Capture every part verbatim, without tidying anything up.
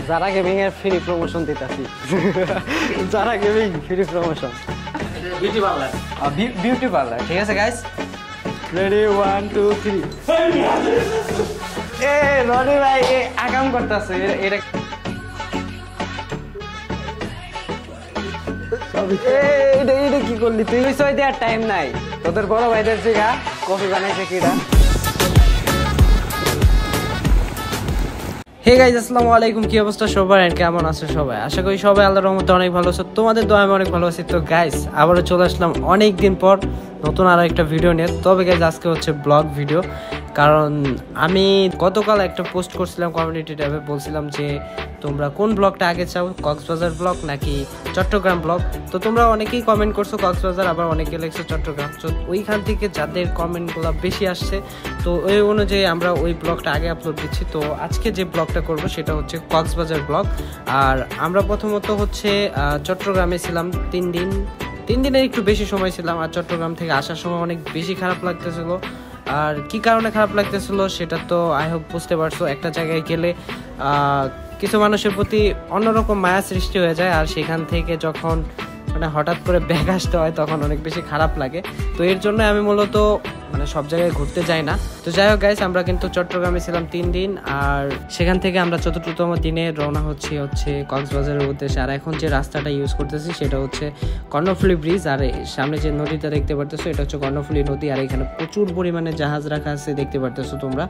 Zara Gaming এর free promotion দিতাছি Zara Gaming free promotion beauty parlour beauty parlour ঠিক আছে guys ready one two three এ রনি ভাই আগাম করতেছে এটা এটা এটা কি করলি তুই বিষয় দেওয়ার টাইম নাই তোদের বড় ভাইদের জায়গা কফি বানাইছে কিরা হে গাইস আসসালামু আলাইকুম কি অবস্থা সবার এন্ড কেমন আছো সবাই আশা করি সবাই আল্লাহর রহমতে অনেক ভালো আছো তোমাদের দোয়ায় আমি অনেক ভালো আছি তো গাইস আবারো চলে আসলাম অনেক দিন পর নতুন আরো একটা ভিডিও নিয়ে তবে গাইস আজকে হচ্ছে ব্লগ ভিডিও কারণ আমি গতকাল একটা পোস্ট করছিলাম কমিউনিটি ট্যাবে বলছিলাম যে তোমরা কোন ব্লগটা আগে চাও কক্সবাজার ব্লগ নাকি চট্টগ্রাম ব্লগ তো তোমরা অনেকেই কমেন্ট করছো কক্সবাজার আবার অনেকে লিখছো চট্টগ্রাম তো ওইখান থেকে যাদের কমেন্টগুলো বেশি আসছে তো ওই অনুযায়ী আমরা ওই ব্লগটা আগে আপলোড দিচ্ছি তো আজকে যে ব্লগটা করব সেটা হচ্ছে কক্সবাজার ব্লগ আর আমরা প্রথমত হচ্ছে চট্টগ্রামে ছিলাম তিন দিন তিন দিনের একটু বেশি সময় ছিলাম আর চট্টগ্রাম থেকে আসার সময় অনেক বেশি খারাপ লাগতেছিল আর কি কারণে খারাপ লাগতেছিল সেটা তো আই হোপ বুঝতে পারছো একটা জায়গায় গেলে কিছু মানুষের প্রতি অন্যরকম মায়া সৃষ্টি হয়ে যায় আর সেখান থেকে যখন মানে হঠাৎ করে ব্যাগ আসতে হয় তখন অনেক বেশি খারাপ লাগে তো এর জন্য আমি মূলত মানে সব জায়গায় ঘুরতে যাই না তো যাই হোক গাইস আমরা কিন্তু চট্টগ্রামে ছিলাম তিন দিন আর সেখান থেকে আমরা চতুর্থতম দিনে রওনা হচ্ছি হচ্ছে কক্সবাজারের উদ্দেশ্যে আর এখন যে রাস্তাটা ইউজ করতেছি সেটা হচ্ছে কর্ণফুলী ব্রিজ আর সামনে যে নদীটা দেখতে পারতেছো এটা হচ্ছে কর্ণফুলী নদী আর এখানে প্রচুর পরিমাণে জাহাজ রাখা আছে দেখতে পারতেছো তোমরা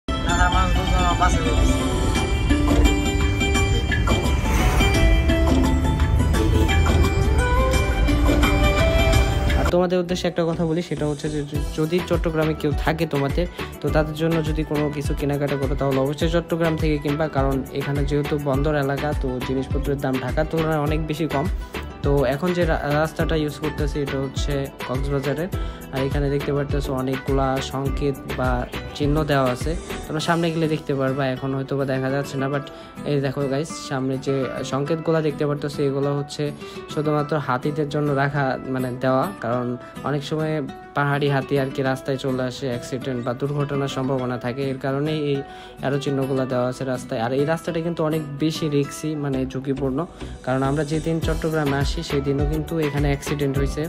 তোমাদের উদ্দেশ্যে একটা কথা বলি সেটা হচ্ছে যে যদি চট্টগ্রামে কেউ থাকে তোমাদের তো তাদের জন্য যদি কোনো কিছু কেনাকাটা করো তাহলে অবশ্যই চট্টগ্রাম থেকে কিনবা কারণ এখানে যেহেতু বন্দর এলাকা তো জিনিসপত্রের দাম ঢাকার তুলনায় অনেক বেশি কম তো এখন যে রাস্তাটা ইউজ করতেছি এটা হচ্ছে কক্সবাজারের আর এখানে দেখতে পারতেছো অনেকগুলা সংকেত বা চিহ্ন দেওয়া আছে তোমরা সামনে গেলে দেখতে পারবা এখন হয়তো বা দেখা যাচ্ছে না বাট এই দেখো গাইস সামনে যে সংকেতগুলো দেখতে পারতেছো এগুলো হচ্ছে শুধুমাত্র হাতিদের জন্য রাখা মানে দেওয়া কারণ অনেক সময় পাহাড়ি হাতি আর কি রাস্তায় চলে আসে অ্যাক্সিডেন্ট বা দুর্ঘটনার সম্ভাবনা থাকে এর কারণেই এই অ্যারো চিহ্নগুলো দেওয়া আছে রাস্তায় আর এই রাস্তাটা কিন্তু অনেক বেশি রিস্কি মানে ঝুঁকিপূর্ণ কারণ আমরা যেদিন চট্টগ্রামে আসি সেই দিনও কিন্তু এখানে অ্যাক্সিডেন্ট হয়েছে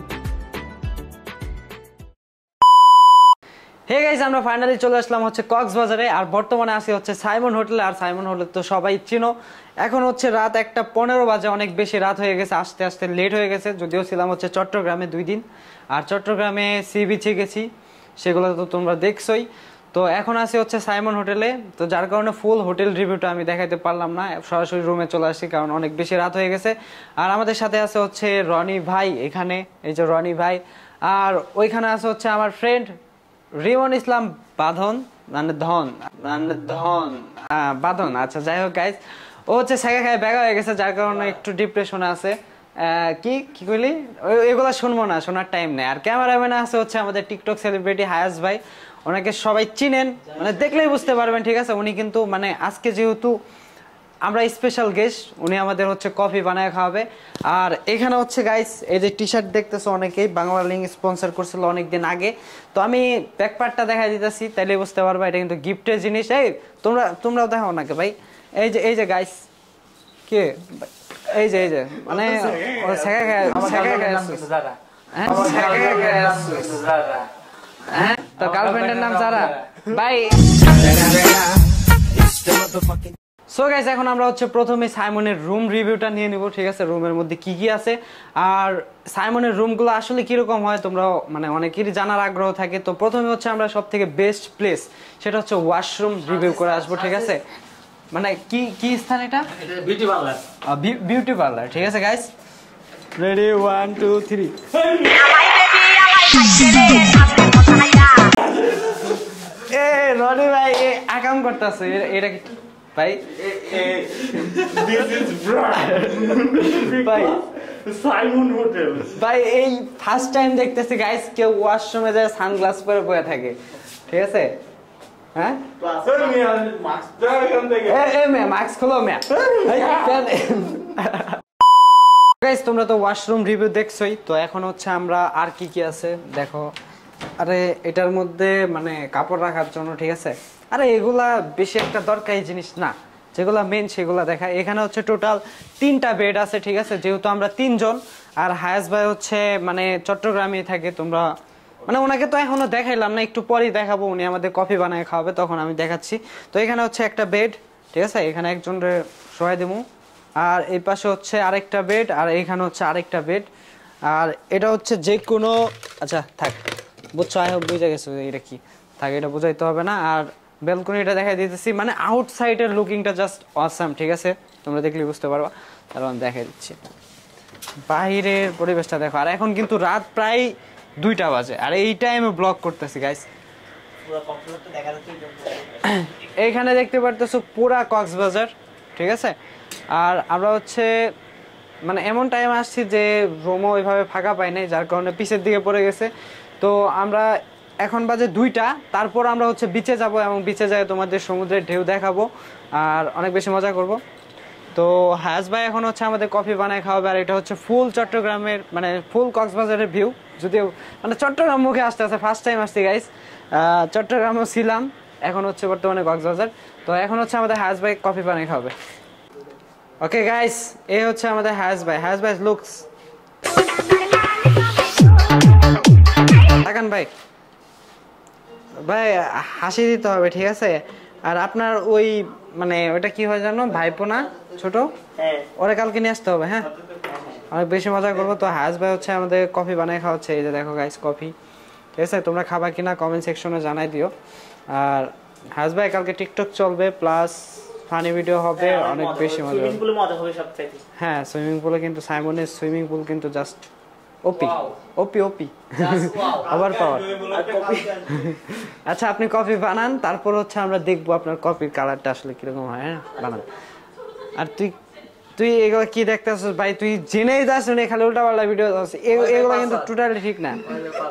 হে গাইস আমরা ফাইনালি চলে আসলাম হচ্ছে কক্সবাজারে আর বর্তমানে আছি হচ্ছে সাইমন হোটেলে আর সাইমন হোটেল তো সবাই চিনো এখন হচ্ছে রাত একটা পনেরো বাজে অনেক বেশি রাত হয়ে গেছে আস্তে আস্তে লেট হয়ে গেছে যদিও ছিলাম হচ্ছে চট্টগ্রামে দুই দিন আর চট্টগ্রামে সি বিচে গেছি সেগুলো তো তোমরা দেখছোই তো এখন আসি হচ্ছে সাইমন হোটেলে তো যার কারণে ফুল হোটেল রিভিউটা আমি দেখাইতে পারলাম না সরাসরি রুমে চলে আসছি কারণ অনেক বেশি রাত হয়ে গেছে আর আমাদের সাথে আছে হচ্ছে রনি ভাই এখানে এই যে রনি ভাই আর ওইখানে আছে হচ্ছে আমার ফ্রেন্ড রিমন ইসলাম বাঁধন মানে ধন মানে ধন হ্যাঁ বাঁধন আচ্ছা যাই হোক গাইজ ও হচ্ছে সেকা খায় ব্যাগা হয়ে গেছে যার কারণে একটু ডিপ্রেশনে আছে কি কি কইলি এগুলো শুনবো না শোনার টাইম নেই আর ক্যামেরাম্যান আছে হচ্ছে আমাদের টিকটক সেলিব্রিটি হায়াস ভাই ওনাকে সবাই চিনেন মানে দেখলেই বুঝতে পারবেন ঠিক আছে উনি কিন্তু মানে আজকে যেহেতু আমরা স্পেশাল গেস্ট উনি আমাদের হচ্ছে কফি বানায় খাওয়াবে আর এখানে হচ্ছে গাইস এই যে টি শার্ট দেখতেছো অনেকেই বাংলা লিঙ্ক স্পন্সর করছিল অনেকদিন আগে তো আমি ব্যাকপার্টটা দেখাই দিতেছি তাইলে বুঝতে পারবা এটা কিন্তু গিফটের জিনিস এই তোমরা তোমরাও দেখাও নাকি ভাই এই যে এই যে গাইস কে এই যে এই যে মানে শেখা খায় শেখা খায় হ্যাঁ তো গার্লফ্রেন্ডের নাম জারা ভাই সো গাইস এখন আমরা হচ্ছে প্রথমে সাইমনের রুম রিভিউটা নিয়ে নিব ঠিক আছে রুমের মধ্যে কি কি আছে আর সাইমনের রুমগুলো আসলে কিরকম হয় তোমরা মানে অনেকেরই জানার আগ্রহ থাকে তো প্রথমে হচ্ছে আমরা সব থেকে বেস্ট প্লেস সেটা হচ্ছে ওয়াশরুম রিভিউ করে আসবো ঠিক আছে মানে কি কি স্থান এটা বিউটি পার্লার বিউটি পার্লার ঠিক আছে guys ready one two three এ রনি ভাই আকাম করতেছে এটা কি ভাই this is ভাই সাইমন হোটেল ভাই এই ফার্স্ট টাইম দেখতেছি গাইস কেউ ওয়াশরুমে যায় সানগ্লাস পরে বসে থাকে ঠিক আছে হ্যাঁ ক্লাসের মিয়া মাস্ক দাও এখান থেকে এ এ মে মাস্ক খোলো মে গাইস তোমরা তো ওয়াশরুম রিভিউ দেখছোই তো এখন হচ্ছে আমরা আর কি কি আছে দেখো আরে এটার মধ্যে মানে কাপড় রাখার জন্য ঠিক আছে আরে এগুলা বেশি একটা দরকারি জিনিস না যেগুলো মেন সেগুলো দেখাই। এখানে হচ্ছে টোটাল তিনটা বেড আছে, ঠিক আছে, যেহেতু আমরা তিনজন। আর হায়াস ভাই হচ্ছে মানে চট্টগ্রামেই থাকে, তোমরা মানে ওনাকে তো এখনো দেখাইলাম না, একটু পরেই দেখাবো। উনি আমাদের কফি বানায় খাওয়াবে, তখন আমি দেখাচ্ছি। তো এখানে হচ্ছে একটা বেড, ঠিক আছে, এখানে একজনের শোয়াই দেবো। আর এই পাশে হচ্ছে আরেকটা বেড, আর এইখানে হচ্ছে আরেকটা বেড। আর এটা হচ্ছে যে কোনো, আচ্ছা থাক, বুঝছো, আই হোপ বুঝে গেছো এটা কি, থাক, এটা বুঝাইতে হবে না। আর ব্যালকনিটা দেখাই দিতেছি, মানে আউটসাইডের লুকিংটা জাস্ট অসাম, ঠিক আছে, তোমরা দেখলে বুঝতে পারবা। তারপর আমি দেখাই দিচ্ছি বাইরের পরিবেশটা দেখো। আর এখন কিন্তু রাত প্রায় দুইটা বাজে, আর এই টাইমে ব্লগ করতেছি গাইস। এইখানে দেখতে পারতেছো পুরা কক্সবাজার, ঠিক আছে। আর আমরা হচ্ছে মানে এমন টাইম আসছি যে রুমও ওইভাবে ফাঁকা পাই নাই, যার কারণে পিছের দিকে পড়ে গেছে। তো আমরা এখন বাজে দুইটা, তারপর আমরা হচ্ছে বিচে যাব এবং বিচে যায় তোমাদের সমুদ্রের ঢেউ দেখাবো আর অনেক বেশি মজা করব। তো হায়াস ভাই এখন হচ্ছে আমাদের কফি বানায় খাওয়াবে। আর এটা হচ্ছে ফুল চট্টগ্রামের মানে ফুল কক্সবাজারের ভিউ, যদিও মানে চট্টগ্রাম মুখে আসতে আসতে ফার্স্ট টাইম আসছি গাইস। চট্টগ্রামও ছিলাম, এখন হচ্ছে বর্তমানে কক্সবাজার। তো এখন হচ্ছে আমাদের হায়াস ভাই কফি বানায় খাওয়াবে। ওকে গাইস, এই হচ্ছে আমাদের হায়াস ভাই। হায়াস ভাই লুকস, তাকান ভাই, ভাই হাসি দিতে হবে, ঠিক আছে। আর আপনার ওই মানে ওটা কি হয় জানো, ভাইপো না ছোট, ওরা কালকে নিয়ে আসতে হবে। হ্যাঁ, অনেক বেশি মজা করবো। তো হায়াস ভাই হচ্ছে আমাদের কফি বানায় খাওয়াচ্ছে, এই যে দেখো গাইস কফি, ঠিক আছে। তোমরা খাবা কিনা কমেন্ট সেকশনে জানাই দিও। আর হায়াস ভাই কালকে টিকটক চলবে, প্লাস ফানি ভিডিও হবে, অনেক বেশি মজা হবে। হ্যাঁ, সুইমিং পুলে কিন্তু সাইমনের সুইমিং পুল কিন্তু জাস্ট ওপি ওপি ওপি আবার পাওয়ার। আচ্ছা, আপনি কফি বানান, তারপর হচ্ছে আমরা দেখবো আপনার কফির কালারটা আসলে কিরকম হয়। হ্যাঁ, বানান। আর তুই তুই এগুলো কি দেখতেছিস ভাই? তুই জেনেই যাস না, খালি উল্টা পাল্টা ভিডিও আছে, এগুলো কিন্তু টোটালি ঠিক না।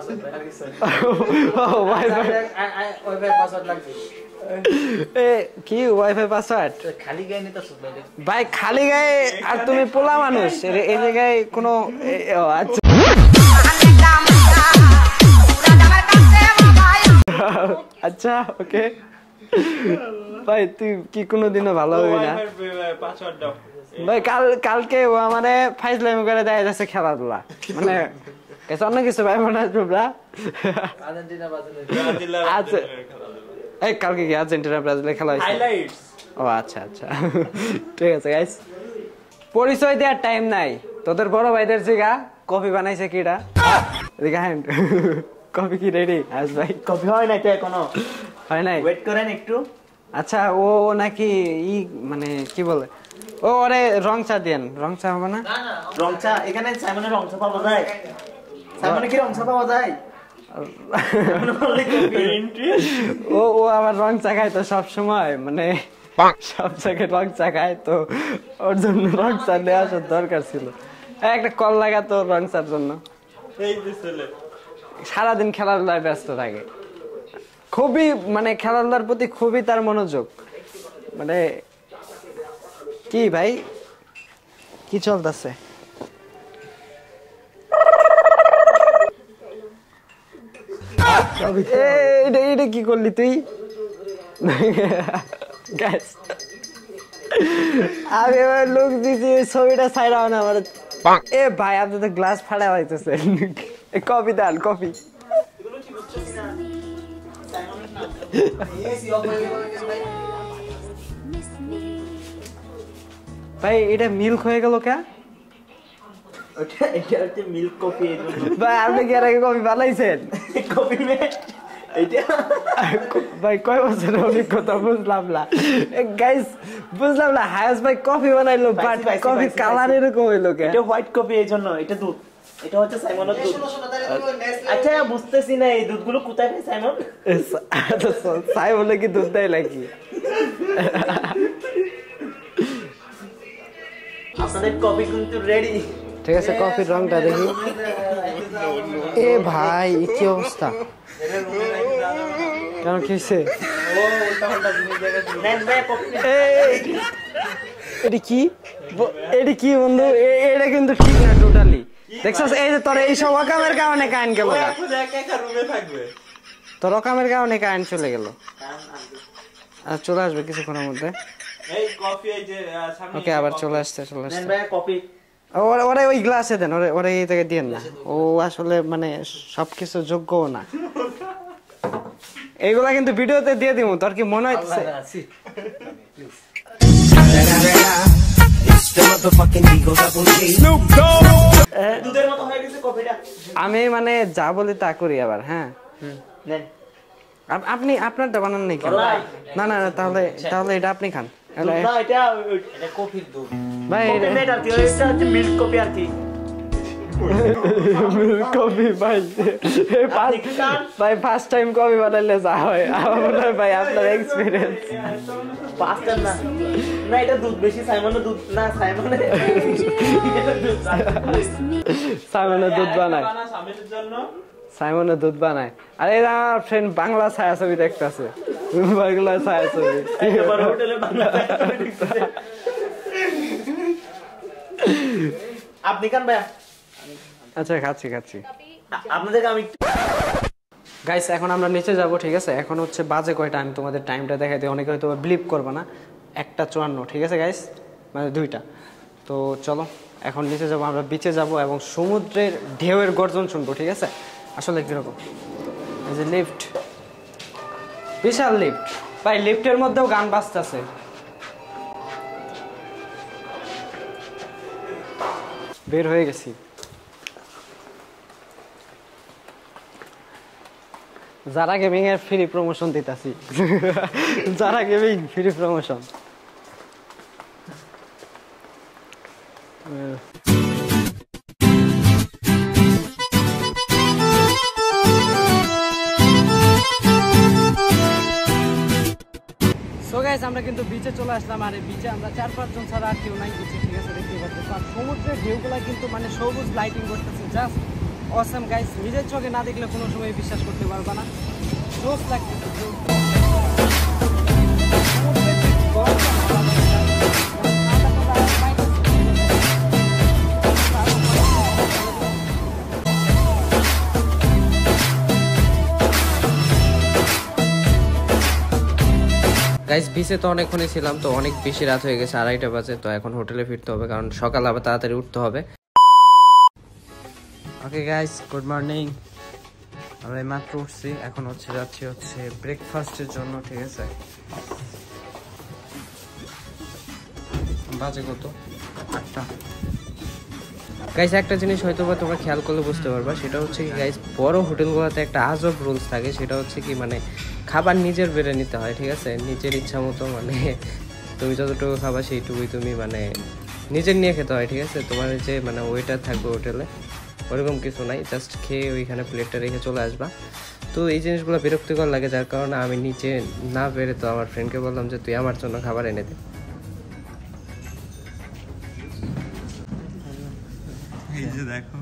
কি ওয়াইফাই পাসওয়ার্ড ভাই? খালি গায়ে আর তুমি পোলা মানুষ, এই জায়গায় কোনো আচ্ছা আচ্ছা ওকে ভাই, তুই কি কোনোদিনও ভালো হবি না ভাই। কাল কালকে ও মানে ফাইজলামি করে দেখা যাচ্ছে খেলাধুলা, মানে অন্য কিছু ভাই মনে আসবে। আচ্ছা, এই কালকে কি আর্জেন্টিনা ব্রাজিলের খেলা হয়েছে? ও আচ্ছা আচ্ছা, ঠিক আছে গাইস, পরিচয় দেওয়ার টাইম নাই। তোদের বড় ভাইদের জিগা কফি বানাইছে কিটা, এদিকে হ্যান্ড কফি কি রেডি? আজ ভাই কফি হয় নাই তো এখনো, হয় নাই, ওয়েট করেন একটু। আচ্ছা, ও নাকি ই মানে কি বলে, ও ওরে রং চা দেন, রং চা হবে না? রং চা এখানে সাইমনের রং চা পাওয়া যায়? সাইমনে কি রং চা পাওয়া যায়? ও ও আবার রং চা খায় তো সব সময়, মানে সব জায়গায় রং চা খায়, তো ওর জন্য রং চা নিয়ে আসার দরকার ছিল। একটা কল লাগাতো রং চার জন্য। সারাদিন খেলাধুলায় ব্যস্ত থাকে, খুবই মানে খেলাধুলার প্রতি খুবই তার মনোযোগ। মানে কি ভাই, কি চলতেছে? এটা কি করলি তুই? আমি এবার লোক দিছি ছবিটা ছাইড়াও না আমার। এ ভাই, আপনি তো গ্লাস ফাড়া হইতেছে। কফি দেন, কফি। ভাই এটা মিল্ক হয়ে গেল কে? এটা হচ্ছে মিল্ক কফি। ভাই আপনি কি এর আগে কফি বানাইছেন? কফি মেট এইটা ভাই কয় বছরের অভিজ্ঞতা বুঝলাম না গাইস, বুঝলাম না। হায়াস ভাই কফি বানাইলো, বাট কফি কালার এরকম হইলো কে? এটা হোয়াইট কফি, এই জন্য এটা দুধ, এটা হচ্ছে সাইমনের দুধ। আচ্ছা বুঝতেছি না এই দুধগুলো কোথায় পায় সাইমন? আচ্ছা সাইমনে কি দুধ দেয় নাকি? আপনাদের কফি কিন্তু রেডি। ঠিক আছে, কফির রংটা দেখি। এ ভাই কি অবস্থা, কেন কি হয়েছে? এটা কি এটা কি বন্ধু, এটা কিন্তু ঠিক না টোটালি। দেখছস এই যে তোর এই সব অকামের কারণে কারেন্ট গেল, তোর অকামের কারণে কারেন্ট চলে গেল। আর চলে আসবে কিছুক্ষণের মধ্যে। এই কফি এই যে সামনে ওকে আবার চলে আসছে চলে নেন আসছে ভাই কফি ওরে ওরে ওই গ্লাসে দেন ওরে ওরে এই থেকে দেন না ও আসলে মানে সবকিছু যোগ্যও না এইগুলা কিন্তু ভিডিওতে দিয়ে দিমু তোর কি মনে হচ্ছে দুধের মতো হয়ে গেছে কফিটা আমি মানে যা বলি তা করি আবার হ্যাঁ নেন আপ- আপনি আপনারটা বানান নাই কেন না না না, তাহলে তাহলে এটা আপনি খান দুধ না এটা এটা কফির দুধ ভাই কফি মেট আর কি এটা হচ্ছে মিল্ক কফি আর কি কফি ভাই ভাই ফার্স্ট টাইম কফি বানাইলে যা হয় আমার মনে হয় ভাই আপনার এক্সপিরিয়েন্স পাঁচটা না না এটা দুধ বেশি সাইমনের দুধ না সাইমনের সাইমনের দুধ বানায় বানা সামনের জন্য সাইমনের দুধ বানায় আরে এরা আমার ফ্রেন্ড বাংলা ছায়াছবি দেখতেছে বাংলা ছায়াছবি এবার হোটেলে বাংলা আপনি কান ভাই আচ্ছা খাচ্ছি খাচ্ছি আপনাদেরকে আমি গাইস এখন আমরা নিচে যাব ঠিক আছে এখন হচ্ছে বাজে কয়টা আমি তোমাদের টাইমটা দেখাই দিই অনেকে হয়তো বিলিভ করবে না একটা চুয়ান্ন ঠিক আছে গাইস মানে দুইটা তো চলো এখন নিচে যাব আমরা বিচে যাব এবং সমুদ্রের ঢেউয়ের গর্জন শুনবো ঠিক আছে আসলে কিরকম এই যে লিফট বিশাল লিফট ভাই লিফটের মধ্যেও গান বাজতেছে বের হয়ে গেছি যারা গেমিং এর ফ্রি প্রমোশন দিতাছি যারা gaming free promotion so guys আমরা কিন্তু বিচে চলে আসলাম আর এই বিচে আমরা চার পাঁচজন ছাড়া আর কেউ নাই বিচে ঠিক আছে দেখতে পাচ্ছি আর সমুদ্রের ঢেউগুলা কিন্তু মানে সবুজ লাইটিং করতেছে জাস্ট অসাম গাইস নিজের চোখে না দেখলে কোনো সময় বিশ্বাস করতে পারবা না জোস লাগতেছে গাইস বিচে তো অনেকক্ষণই ছিলাম তো অনেক বেশি রাত হয়ে গেছে আড়াইটা বাজে তো এখন হোটেলে ফিরতে হবে কারণ সকাল আবার তাড়াতাড়ি উঠতে হবে ওকে গাইস গুড মর্নিং আমরা মাত্র উঠছি এখন হচ্ছে যাচ্ছি হচ্ছে ব্রেকফাস্টের জন্য ঠিক আছে বাজে কত আটটা গাইস একটা জিনিস হয়তো বা তোমরা খেয়াল করলে বুঝতে পারবা সেটা হচ্ছে কি গাইস বড় হোটেলগুলোতে একটা আজব রুলস থাকে সেটা হচ্ছে কি মানে খাবার নিজের বেড়ে নিতে হয় ঠিক আছে নিজের ইচ্ছা মতো মানে তুমি যতটুকু খাবা সেইটুকুই তুমি মানে নিজের নিয়ে খেতে হয় ঠিক আছে তোমার যে মানে ওয়েটার থাকবে হোটেলে ওরকম কিছু নাই জাস্ট খেয়ে ওইখানে প্লেটটা রেখে চলে আসবা তো এই জিনিসগুলো বিরক্তিকর লাগে যার কারণে আমি নিচে না বেড়ে তো আমার ফ্রেন্ডকে বললাম যে তুই আমার জন্য খাবার এনে দে এই যে দেখো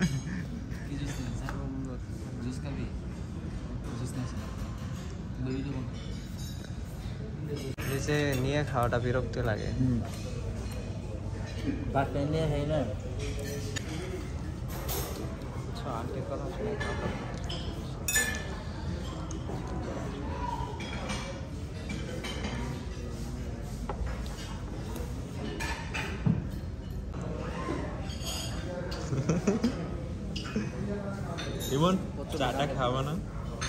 নিচে নিয়ে খাওয়াটা বিরক্তি লাগে আন্টির কথা শুনে ইমন চাটা খাওয়া না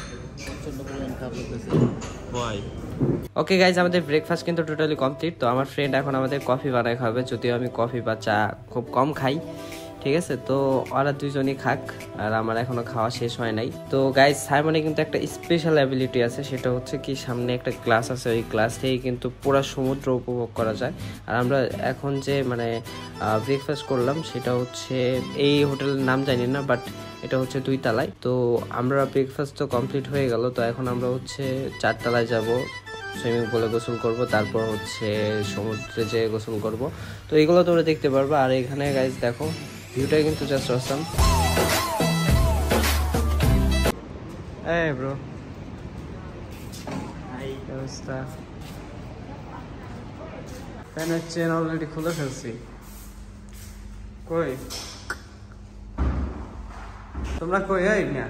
ওয়াই ওকে গাইজ আমাদের ব্রেকফাস্ট কিন্তু টোটালি কমপ্লিট তো আমার ফ্রেন্ড এখন আমাদের কফি বানায় খাবে যদিও আমি কফি বা চা খুব কম খাই ঠিক আছে তো ওরা দুইজনই খাক আর আমার এখনো খাওয়া শেষ হয় নাই তো গাইজ সাইমনে কিন্তু একটা স্পেশাল অ্যাবিলিটি আছে সেটা হচ্ছে কি সামনে একটা গ্লাস আছে ওই গ্লাস থেকে কিন্তু পুরো সমুদ্র উপভোগ করা যায় আর আমরা এখন যে মানে ব্রেকফাস্ট করলাম সেটা হচ্ছে এই হোটেলের নাম জানি না বাট এটা হচ্ছে দুই তলায় তো আমরা ব্রেকফাস্ট তো কমপ্লিট হয়ে গেল তো এখন আমরা হচ্ছে চার তলায় যাব সুইমিং পুলে গোসল করব তারপর হচ্ছে সমুদ্রে যেয়ে গোসল করব তো এগুলো তোমরা দেখতে পারবা আর এখানে গাইজ দেখো ভিউটা কিন্তু জাস্ট অসাম এই ব্রো হাই অবস্থা ফ্যানের চেন অলরেডি খুলে ফেলছি কই তোমরা কই এই না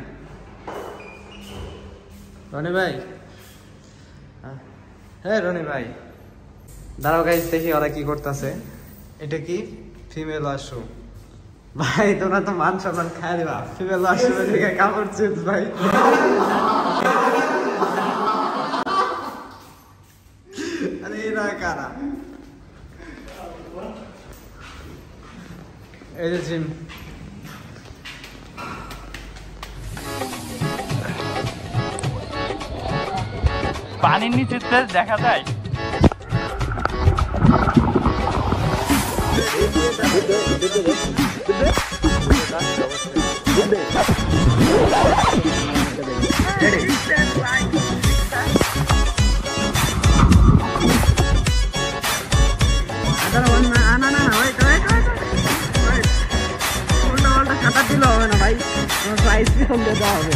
রনি ভাই হ্যাঁ রনি ভাই দাঁড়াও গাইস দেখি ওরা কি করতেছে। এটা কি ফিমেল ওয়াশরুম ভাই, তোমরা তো মান সম্মান খাই দিবা। ফিমেল ওয়াশরুমের দিকে কাপড় চেঞ্জ ভাই। আরে এরা কারা? এই যে জিম। পানির নিচে দেখা যায়। খাতা দিলে হবে না ভাই, প্রাইস কম দিতে হবে।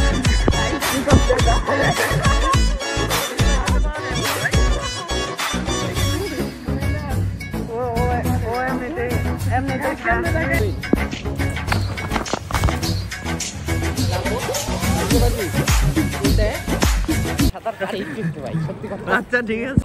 আচ্ছা ঠিক আছে।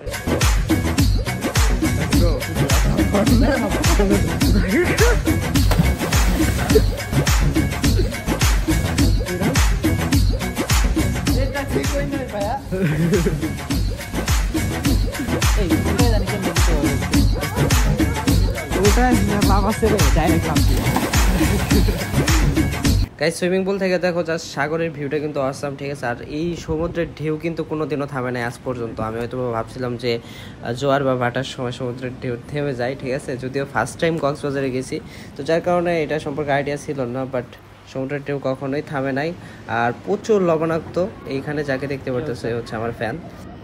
গাইস সুইমিং পুল থেকে দেখো জাস্ট সাগরের ভিউটা কিন্তু অসাম, ঠিক আছে। আর এই সমুদ্রের ঢেউ কিন্তু কোনোদিনও থামে না আজ পর্যন্ত। আমি হয়তো ভাবছিলাম যে জোয়ার বা ভাটার সময় সমুদ্রের ঢেউ থেমে যায়, ঠিক আছে, যদিও ফার্স্ট টাইম কক্সবাজারে গেছি, তো যার কারণে এটা সম্পর্কে আইডিয়া ছিল না। বাট সমুদ্রের ঢেউ কখনোই থামে নাই, আর প্রচুর লবণাক্ত। এইখানে যাকে দেখতে পারতেছে হচ্ছে আমার ফ্যান।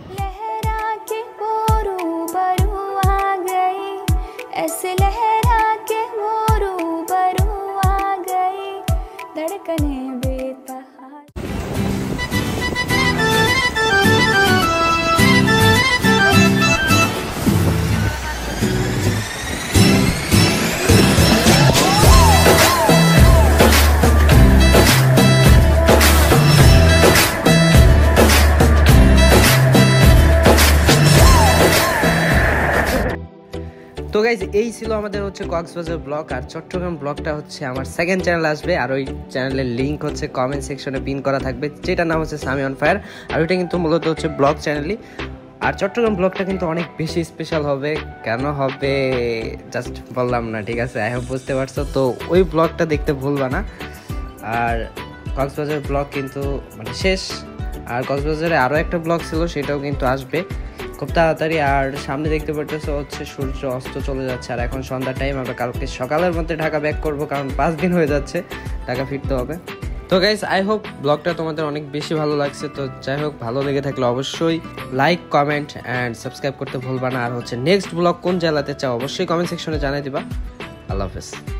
তো গাইজ এই ছিল আমাদের হচ্ছে কক্সবাজার ব্লগ। আর চট্টগ্রাম ব্লগটা হচ্ছে আমার সেকেন্ড চ্যানেল আসবে, আর ওই চ্যানেলের লিঙ্ক হচ্ছে কমেন্ট সেকশনে পিন করা থাকবে, যেটার নাম হচ্ছে সামি অন ফায়ার। আর ওইটা কিন্তু মূলত হচ্ছে ব্লগ চ্যানেলই। আর চট্টগ্রাম ব্লগটা কিন্তু অনেক বেশি স্পেশাল হবে। কেন হবে জাস্ট বললাম না, ঠিক আছে, আই হোপ বুঝতে পারছো। তো ওই ব্লগটা দেখতে ভুলবা না। আর কক্সবাজার ব্লগ কিন্তু মানে শেষ, আর কক্সবাজারে আরও একটা ব্লগ ছিল, সেটাও কিন্তু আসবে খুব তাড়াতাড়ি। আর সামনে দেখতে পারতেছো হচ্ছে সূর্য অস্ত চলে যাচ্ছে, আর এখন সন্ধ্যার টাইম। আমরা কালকে সকালের মধ্যে ঢাকা ব্যাক করবো, কারণ পাঁচ দিন হয়ে যাচ্ছে ঢাকা ফিরতে হবে। তো গাইস আই হোপ ব্লগটা তোমাদের অনেক বেশি ভালো লাগছে। তো যাই হোক, ভালো লেগে থাকলে অবশ্যই লাইক, কমেন্ট অ্যান্ড সাবস্ক্রাইব করতে ভুলবা না। আর হচ্ছে নেক্সট ব্লগ কোন জেলাতে চাও অবশ্যই কমেন্ট সেকশনে জানিয়ে দিবা। আল্লাহ হাফেজ।